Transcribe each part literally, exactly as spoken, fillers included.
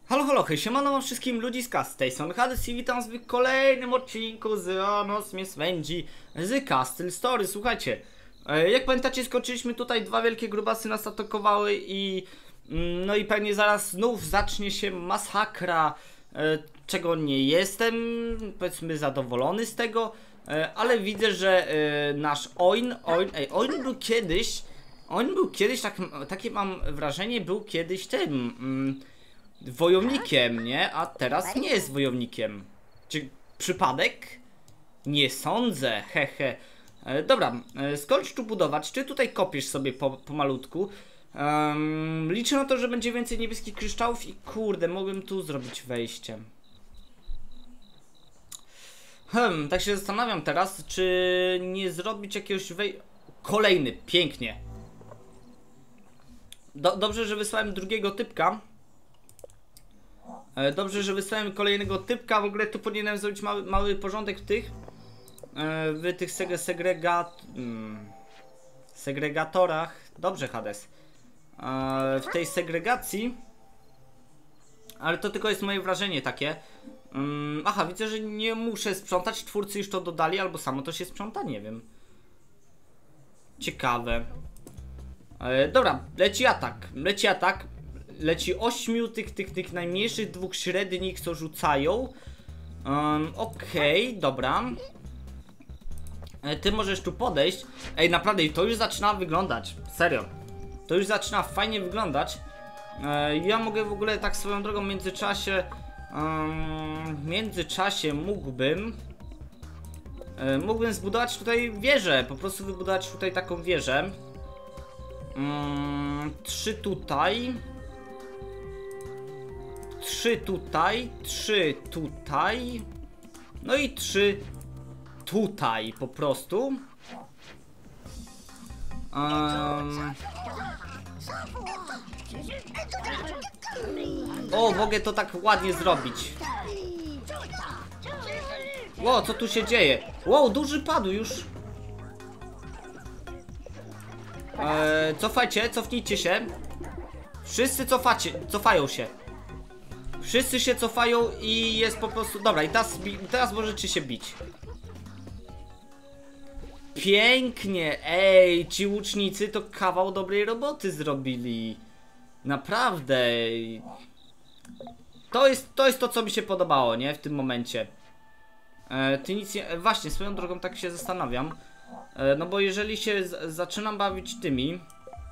Halo, halo, hej, siemano wszystkim ludziska, z tej strony Hades i witam w kolejnym odcinku z Anos mnie swędzi z Castle Story. Słuchajcie, jak pamiętacie, skończyliśmy tutaj, dwa wielkie grubasy nas atakowały i no i pewnie zaraz znów zacznie się masakra, czego nie jestem, powiedzmy, zadowolony z tego, ale widzę, że nasz Oin, Oin, ej, Oin był kiedyś, Oin był kiedyś, tak, takie mam wrażenie, był kiedyś tym... Mm, wojownikiem, nie? A teraz nie jest wojownikiem. Czy przypadek? Nie sądzę, hehe. E, dobra, e, skończ tu budować. Ty tutaj kopiesz sobie po, pomalutku. Um, liczę na to, że będzie więcej niebieskich kryształów i kurde, mogłem tu zrobić wejście. Hmm, tak się zastanawiam teraz, czy nie zrobić jakiegoś wej... Kolejny, pięknie. Do, dobrze, że wysłałem drugiego typka. Dobrze, że wysłałem kolejnego typka. W ogóle tu powinienem zrobić mały, mały porządek w tych w tych seg segregat segregatorach. Dobrze, Hades. W tej segregacji. Ale to tylko jest moje wrażenie takie. Aha, widzę, że nie muszę sprzątać. Twórcy już to dodali, albo samo to się sprząta, nie wiem. Ciekawe. Dobra, leci atak. Leci atak. Leci ośmiu tych, tych, tych najmniejszych dwóch średnich, co rzucają. Um, Okej, okay, dobra. E, ty możesz tu podejść. Ej, naprawdę, to już zaczyna wyglądać. Serio. To już zaczyna fajnie wyglądać. E, ja mogę w ogóle tak swoją drogą w międzyczasie... Um, w międzyczasie mógłbym... E, mógłbym zbudować tutaj wieżę. Po prostu wybudować tutaj taką wieżę. Um, trzy tutaj... Trzy tutaj, trzy tutaj, no i trzy tutaj po prostu. Um. O, mogę to tak ładnie zrobić. Ło, co tu się dzieje? Wow, duży padł już. Eee, cofajcie, cofnijcie się. Wszyscy cofacie, cofają się. Wszyscy się cofają i jest po prostu... Dobra, i teraz, teraz możecie się bić. Pięknie. Ej, ci łucznicy to kawał dobrej roboty zrobili. Naprawdę. To jest to, jest to co mi się podobało, nie? W tym momencie. E, ty nic nie... Właśnie, swoją drogą tak się zastanawiam. E, no bo jeżeli się z zaczynam bawić tymi...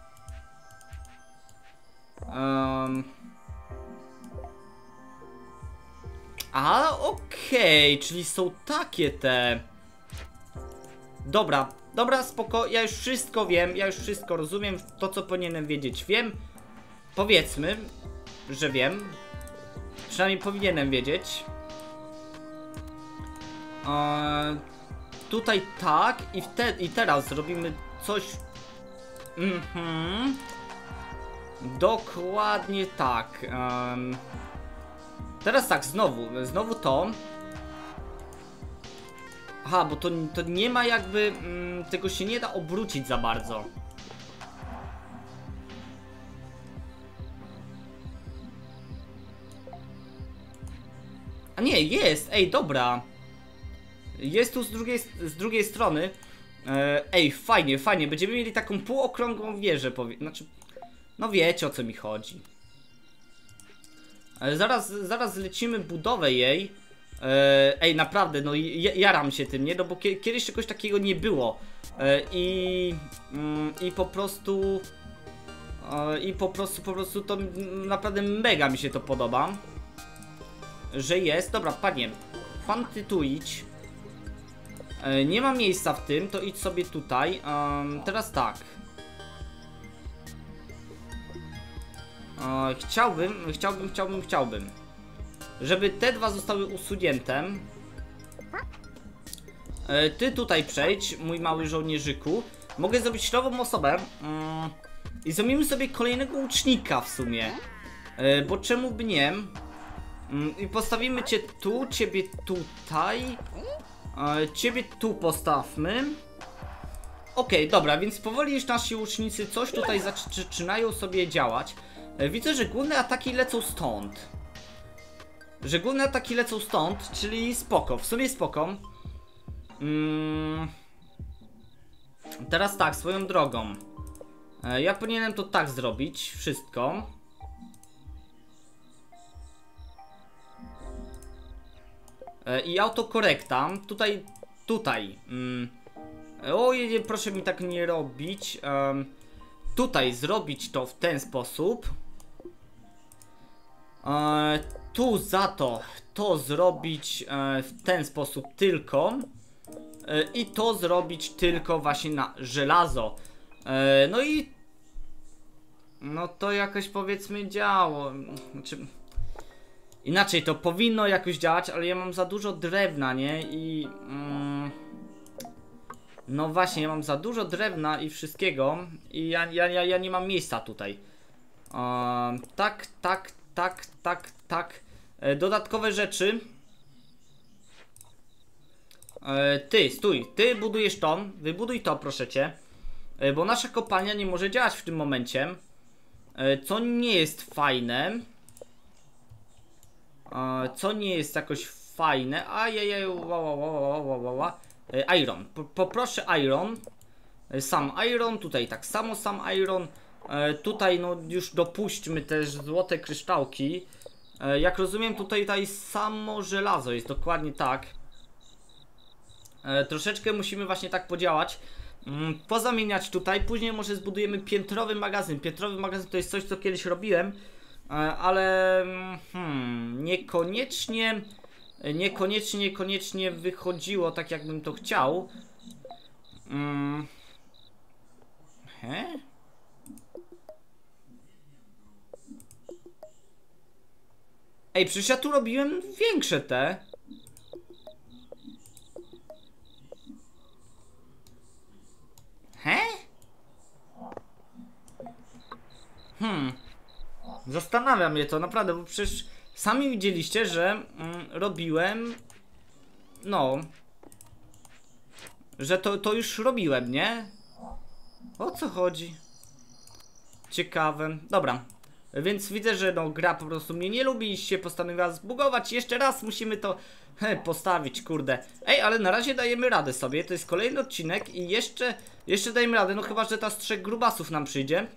Um, A, okej, okay, czyli są takie te... Dobra, dobra, spoko, ja już wszystko wiem, ja już wszystko rozumiem, to co powinienem wiedzieć wiem. Powiedzmy, że wiem. Przynajmniej powinienem wiedzieć. Eee, tutaj tak i, te, i teraz zrobimy coś... Mhm. Dokładnie tak. Eee, Teraz tak, znowu, znowu to. Aha, bo to, to nie ma jakby, mm, tego się nie da obrócić za bardzo. A nie, jest, ej, dobra. Jest tu z drugiej, z drugiej strony. Ej, fajnie, fajnie, będziemy mieli taką półokrągłą wieżę, powie... Znaczy, no wiecie o co mi chodzi. Zaraz, zaraz zlecimy budowę jej. Ej, naprawdę, no jaram się tym, nie? No bo kiedyś czegoś takiego nie było. I, i po prostu i po prostu, po prostu to naprawdę mega mi się to podoba. Że jest. Dobra, panie, pan ty tu idź. Nie ma miejsca w tym, to idź sobie tutaj. Teraz tak. E, chciałbym, chciałbym, chciałbym, chciałbym, żeby te dwa zostały usunięte. E, ty tutaj przejdź, mój mały żołnierzyku. Mogę zrobić nową osobę e, i zrobimy sobie kolejnego łucznika w sumie. E, bo czemu by nie? E, I postawimy cię tu, ciebie tutaj. E, ciebie tu postawmy. Okej, okay, dobra, więc powoli już nasi łucznicy coś tutaj zaczynają sobie działać. Widzę, że główne ataki lecą stąd. że główne ataki lecą stąd, czyli spoko, w sumie spoko. Mm. Teraz tak, swoją drogą. E, ja powinienem to tak zrobić, wszystko. E, I autokorekta, tutaj, tutaj. Mm. Ojej, proszę mi tak nie robić. Um, tutaj zrobić to w ten sposób. E, tu za to, to zrobić e, w ten sposób tylko. E, I to zrobić tylko właśnie na żelazo. E, no i... No to jakoś powiedzmy działo. Znaczy... Inaczej to powinno jakoś działać, ale ja mam za dużo drewna, nie? I... Mm, no właśnie, ja mam za dużo drewna i wszystkiego. I ja, ja, ja, ja nie mam miejsca tutaj. E, tak, tak, tak, tak, tak. E, dodatkowe rzeczy. E, ty, stój, ty budujesz to. Wybuduj to, proszę cię. E, bo nasza kopalnia nie może działać w tym momencie. E, co nie jest fajne. E, co nie jest jakoś fajne. Ajajaj, ła, ła, ła, ła, ła, ła. E, iron. Po, poproszę iron. E, sam iron, tutaj tak samo sam iron. E, tutaj no już dopuśćmy też złote kryształki. E, jak rozumiem tutaj, tutaj samo żelazo jest dokładnie tak. E, troszeczkę musimy właśnie tak podziałać. Mm, pozamieniać tutaj, później może zbudujemy piętrowy magazyn. Piętrowy magazyn to jest coś, co kiedyś robiłem. E, ale hmm, niekoniecznie Niekoniecznie, niekoniecznie wychodziło tak, jakbym to chciał. Mm. He? Ej, przecież ja tu robiłem większe te. He? Hmm. Zastanawiam mnie to naprawdę, bo przecież sami widzieliście, że mm, robiłem. No. Że to, to już robiłem, nie? O co chodzi? Ciekawe. Dobra. Więc widzę, że no gra po prostu mnie nie lubi i się postanowiła zbugować. Jeszcze raz musimy to he, postawić, kurde. Ej, ale na razie dajemy radę sobie. To jest kolejny odcinek i jeszcze, jeszcze dajemy radę. No chyba, że ta z trzech grubasów nam przyjdzie.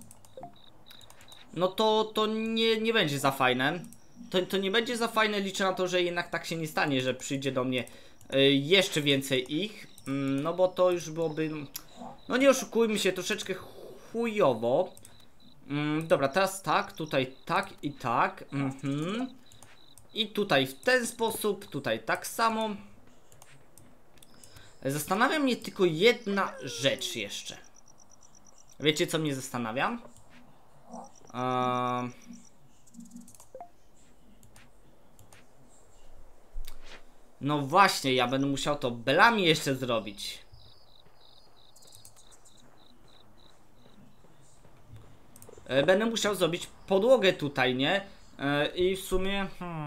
No to, to nie, nie będzie za fajne. To, to nie będzie za fajne, liczę na to, że jednak tak się nie stanie, że przyjdzie do mnie y, jeszcze więcej ich. Y, no bo to już byłoby... No nie oszukujmy się, troszeczkę chujowo. Y, dobra, teraz tak, tutaj tak i tak. Y, y. I tutaj w ten sposób, tutaj tak samo. Zastanawia mnie tylko jedna rzecz jeszcze. Wiecie, co mnie zastanawia? Eee... No właśnie, ja będę musiał to belami jeszcze zrobić. Eee, będę musiał zrobić podłogę tutaj, nie? Eee, I w sumie... Hmm,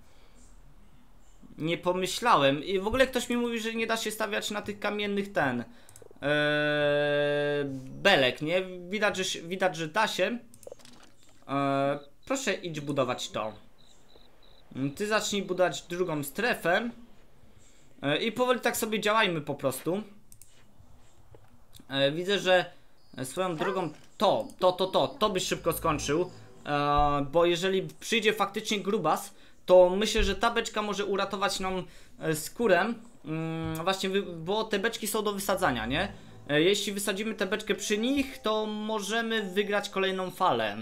nie pomyślałem. I w ogóle ktoś mi mówi, że nie da się stawiać na tych kamiennych ten... Eee, belek, nie? Widać, że, widać, że da się. Eee, proszę idź budować to. Ty zacznij budować drugą strefę. Eee, I powoli tak sobie działajmy po prostu. Eee, widzę, że swoją drogą to, to, to, to, to byś szybko skończył. Eee, bo jeżeli przyjdzie faktycznie grubas, to myślę, że ta beczka może uratować nam e, skórę. Mm, właśnie, bo te beczki są do wysadzania, nie? E, jeśli wysadzimy tę beczkę przy nich, to możemy wygrać kolejną falę.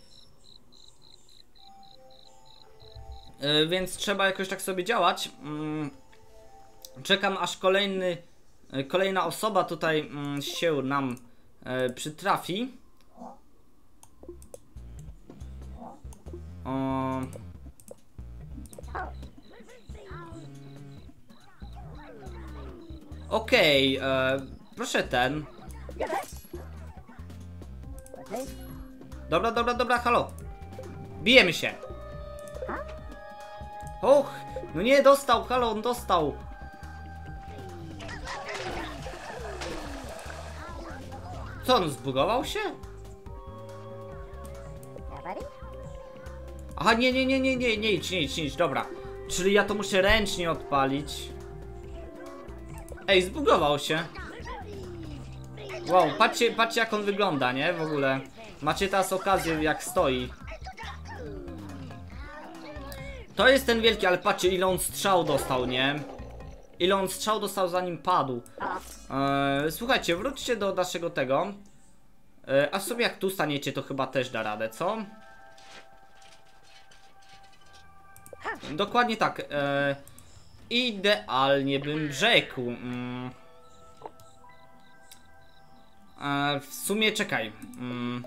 E, więc trzeba jakoś tak sobie działać. Mm, czekam aż kolejny, e, kolejna osoba tutaj mm, się nam e, przytrafi. O... Okej, okay, e, proszę ten. Dobra, dobra, dobra, halo. Bijemy się. Och, no nie, dostał, halo, on dostał. Co, on zbugował się? Aha, nie, nie, nie, nie, nie, nie idź, nie idź, nie idź, dobra. Czyli ja to muszę ręcznie odpalić. Ej, zbugował się. Wow, patrzcie, patrzcie jak on wygląda, nie? W ogóle. Macie teraz okazję jak stoi. To jest ten wielki, ale patrzcie ile on strzał dostał, nie? Ile on strzał dostał zanim padł. Eee, słuchajcie, wróćcie do naszego tego. Eee, a sobie jak tu staniecie to chyba też da radę, co? Dokładnie tak. Eee, idealnie bym rzekł. Mm. Eee, w sumie czekaj. Mm.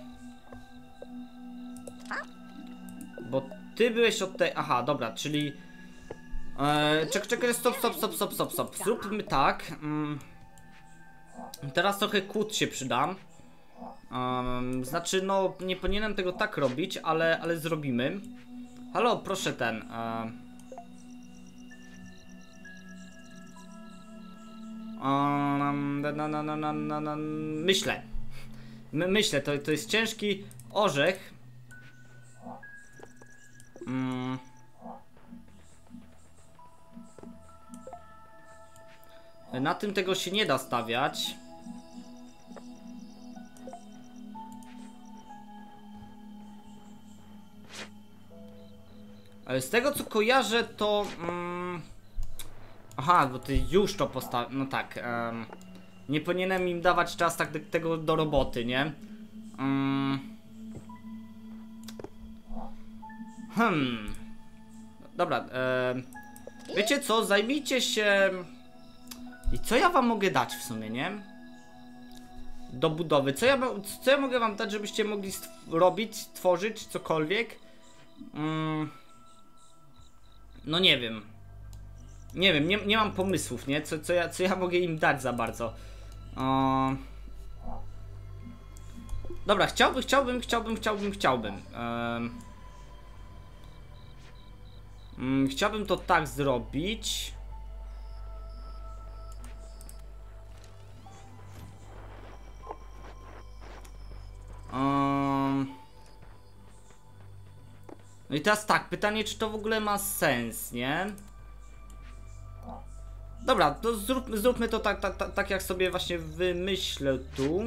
Bo ty byłeś od tej... Aha, dobra, czyli... Eee, czekaj, czekaj, stop, stop, stop, stop, stop, stop. Zróbmy tak. Mm. Teraz trochę kłód się przydam. Um, znaczy, no, nie powinienem tego tak robić, ale, ale zrobimy. Halo, proszę ten. Um, um, na, na, na, na, na, na, myślę. My, myślę, to, to jest ciężki orzech. Um, na tym tego się nie da stawiać. Z tego co kojarzę to... Mm, aha, bo ty już to postawił. No tak. Um, nie powinienem im dawać czas tak tego do roboty, nie? Um, hmm. Dobra. Um, wiecie co? Zajmijcie się... I co ja wam mogę dać w sumie, nie? Do budowy. Co ja, co ja mogę wam dać, żebyście mogli robić, tworzyć cokolwiek? Um, No nie wiem. Nie wiem, nie, nie mam pomysłów, nie? Co, co, ja, co ja mogę im dać za bardzo. O... Dobra, chciałbym, chciałbym, chciałbym, chciałbym, chciałbym. Um... Mm, chciałbym to tak zrobić. Um... No i teraz tak, pytanie, czy to w ogóle ma sens, nie? Dobra, to zrób, zróbmy to tak, tak, tak, tak jak sobie właśnie wymyślę tu.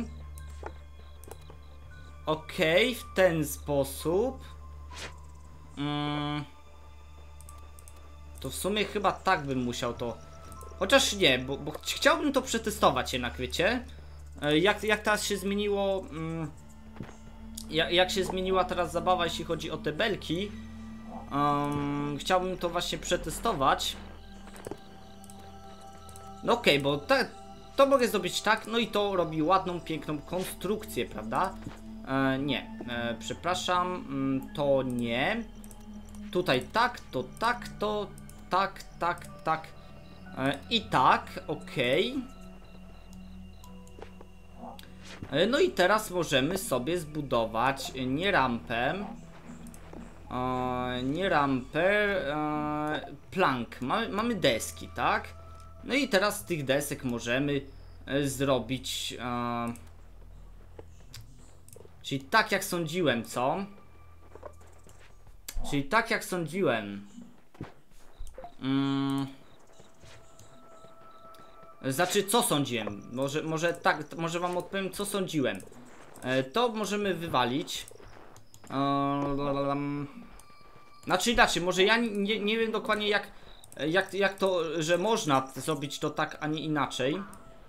Okej, okay, w ten sposób. Mm. To w sumie chyba tak bym musiał to... Chociaż nie, bo, bo chciałbym to przetestować jednak, wiecie? Jak, jak teraz się zmieniło... Mm, jak, jak się zmieniła teraz zabawa, jeśli chodzi o te belki. Um, chciałbym to właśnie przetestować. No okej, okay, bo te, to mogę zrobić tak, no i to robi ładną, piękną konstrukcję, prawda? E, nie, e, przepraszam, mm, to nie. Tutaj tak, to tak, to tak, tak, tak e, i tak, okej. Okay. E, no i teraz możemy sobie zbudować nie rampę, e, nie rampę, e, plank. Mamy, mamy deski, tak? No i teraz z tych desek możemy e, zrobić... E, czyli tak jak sądziłem, co? Czyli tak jak sądziłem. Mm. Znaczy, co sądziłem? Może, może tak, może wam odpowiem, co sądziłem. E, to możemy wywalić. E, znaczy inaczej, może ja nie, nie wiem dokładnie jak... Jak, jak to, że można zrobić to tak, a nie inaczej.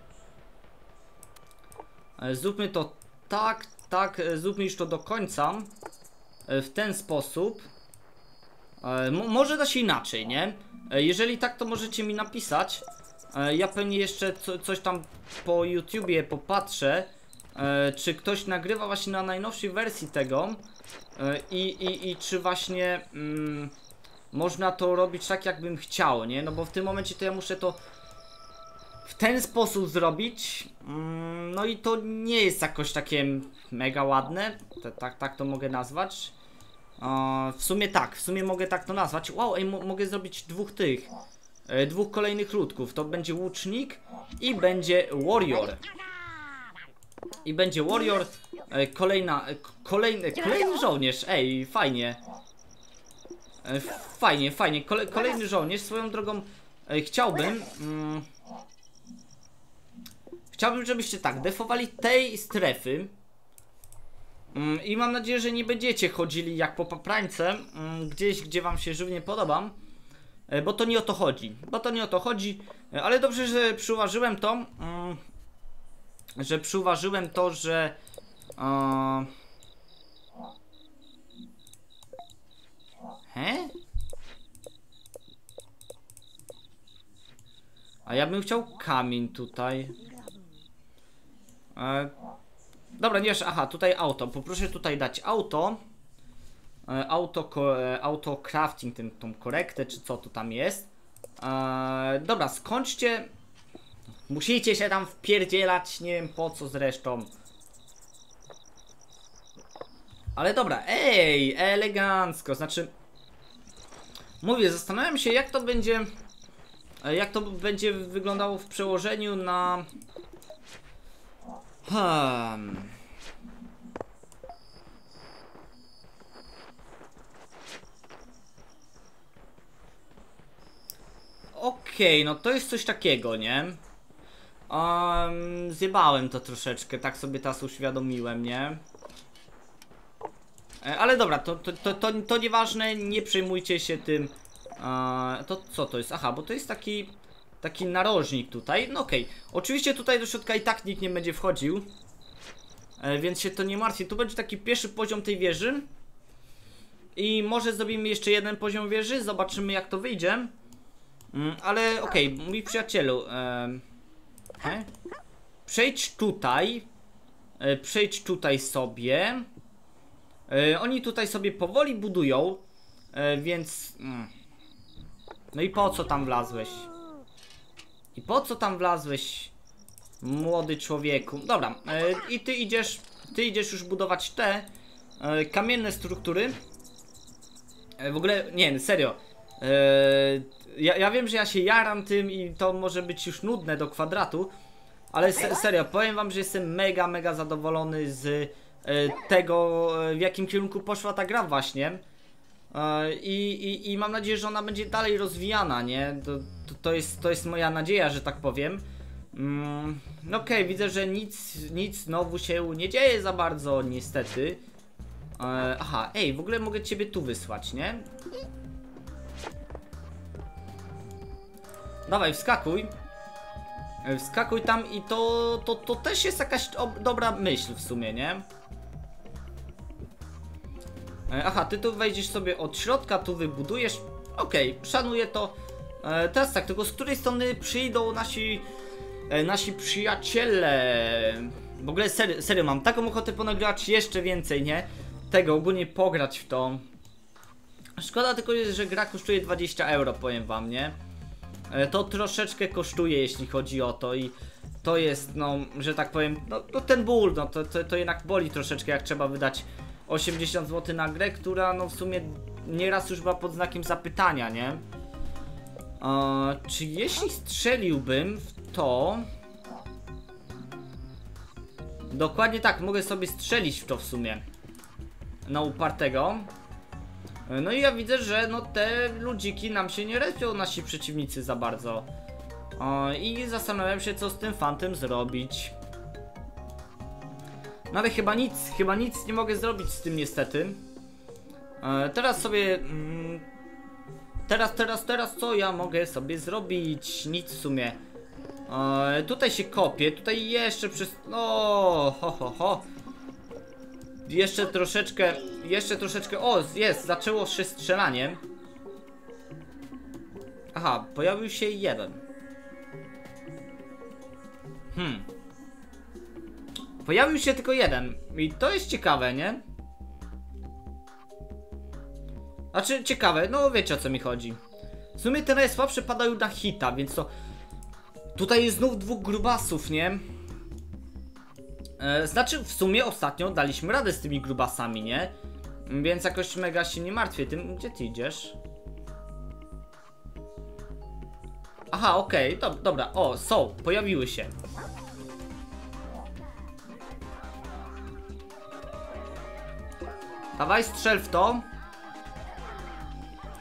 Zróbmy to tak, tak, zróbmy już to do końca. W ten sposób. Mo może da się inaczej, nie? Jeżeli tak, to możecie mi napisać. Ja pewnie jeszcze co, coś tam po YouTubie popatrzę. Czy ktoś nagrywa właśnie na najnowszej wersji tego. I, i, i czy właśnie... Mm, można to robić tak, jakbym chciał, nie? No bo w tym momencie to ja muszę to w ten sposób zrobić. Mm, no i to nie jest jakoś takie mega ładne. Te, tak, tak to mogę nazwać. E, w sumie tak, w sumie mogę tak to nazwać. Wow, ej, mogę zrobić dwóch tych. E, dwóch kolejnych ludków. To będzie łucznik i będzie warrior. I będzie warrior. E, kolejna, e, kolejny, kolejny żołnierz. Ej, fajnie. E, fajnie, fajnie. Kole, kolejny żołnierz. Swoją drogą e, chciałbym... Mm, chciałbym, żebyście tak defowali tej strefy. Mm, I mam nadzieję, że nie będziecie chodzili jak po paprańce mm, gdzieś, gdzie wam się żywnie podobam. E, bo to nie o to chodzi. Bo to nie o to chodzi. E, ale dobrze, że przyuważyłem to. Mm, że przyuważyłem to, że... E, He? A ja bym chciał kamień tutaj. E, dobra, nie, aha, tutaj auto. Poproszę tutaj dać auto. E, auto, ko, e, auto crafting, ten, tą korektę, czy co tu tam jest. E, dobra, skończcie. Musicie się tam wpierdzielać, nie wiem po co zresztą. Ale dobra, ej, elegancko, znaczy... Mówię, zastanawiam się, jak to będzie, jak to będzie wyglądało w przełożeniu na... Hmm. Okej, okay, no to jest coś takiego, nie? Um, zjebałem to troszeczkę, tak sobie teraz uświadomiłem, nie? Ale dobra, to, to, to, to, to nieważne, nie przejmujcie się tym. Eee, to co to jest? Aha, bo to jest taki taki narożnik tutaj. No okej, okay. Oczywiście tutaj do środka i tak nikt nie będzie wchodził, e, więc się to nie martwi. Tu będzie taki pierwszy poziom tej wieży. I może zrobimy jeszcze jeden poziom wieży, zobaczymy jak to wyjdzie. mm, Ale okej, okay, mój przyjacielu, e, he? Przejdź tutaj, e, Przejdź tutaj sobie. Yy, oni tutaj sobie powoli budują, yy, więc... Mm. No i po co tam wlazłeś? I po co tam wlazłeś, młody człowieku? Dobra, yy, i ty idziesz, ty idziesz już budować te yy, kamienne struktury. Yy, w ogóle, nie, serio. Yy, ja, ja wiem, że ja się jaram tym i to może być już nudne do kwadratu, ale se, serio, powiem wam, że jestem mega, mega zadowolony z... tego, w jakim kierunku poszła ta gra właśnie. I, i, i mam nadzieję, że ona będzie dalej rozwijana, nie? To, to, to, jest, to jest moja nadzieja, że tak powiem. Mm, no okej, okay, widzę, że nic, nic znowu się nie dzieje za bardzo, niestety. Aha, ej, w ogóle mogę ciebie tu wysłać, nie? Dawaj, wskakuj. Wskakuj tam i to, to, to też jest jakaś dobra myśl w sumie, nie? Aha, ty tu wejdziesz sobie od środka, tu wybudujesz. Okej, okay, szanuję to. e, Teraz tak, tylko z której strony przyjdą nasi e, Nasi przyjaciele? W ogóle serio, serio mam taką ochotę ponagrywać jeszcze więcej, nie? Tego, ogólnie pograć w to. Szkoda tylko jest, że gra kosztuje dwadzieścia euro, powiem wam, nie? e, To troszeczkę kosztuje, jeśli chodzi o to. I to jest, no, że tak powiem, no, no ten ból, no to, to, to jednak boli troszeczkę, jak trzeba wydać osiemdziesiąt złotych na grę, która no w sumie nieraz już była pod znakiem zapytania, nie? Eee, czy jeśli strzeliłbym w to... Dokładnie tak, mogę sobie strzelić w to w sumie. Na upartego. No i ja widzę, że no te ludziki nam się nie respią, nasi przeciwnicy za bardzo. Eee, I zastanawiam się, co z tym fantem zrobić. No ale chyba nic, chyba nic nie mogę zrobić z tym niestety. e, Teraz sobie mm, Teraz, teraz, teraz co ja mogę sobie zrobić? Nic w sumie. e, Tutaj się kopię, tutaj jeszcze przez... No, ho, ho, ho. Jeszcze troszeczkę, jeszcze troszeczkę... O, jest, zaczęło się strzelanie. Aha, pojawił się jeden. Hmm Pojawił się tylko jeden. I to jest ciekawe, nie? Znaczy, ciekawe, no wiecie o co mi chodzi. W sumie te najsłabsze padają na hita, więc to... Tutaj jest znów dwóch grubasów, nie? E, znaczy, w sumie ostatnio daliśmy radę z tymi grubasami, nie? Więc jakoś mega się nie martwię tym. Gdzie ty idziesz? Aha, okej, okay, do, dobra, o, są, pojawiły się. Dawaj, strzel w to.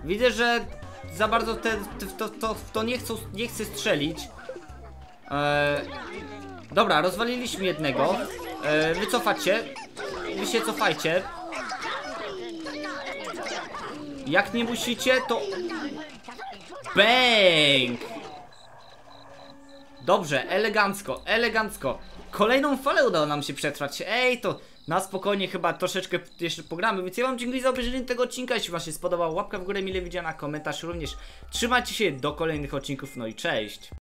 Widzę, że za bardzo te, te, to, to, to nie, chcą, nie chce strzelić. Eee, dobra, rozwaliliśmy jednego. Eee, wycofać się. Wy się cofajcie. Jak nie musicie, to... Bang! Dobrze, elegancko, elegancko. Kolejną falę udało nam się przetrwać. Ej, to na spokojnie chyba troszeczkę jeszcze pogramy. Więc ja wam dziękuję za obejrzenie tego odcinka. Jeśli wam się spodobał, łapka w górę, mile widziana, komentarz również. Trzymajcie się do kolejnych odcinków, no i cześć.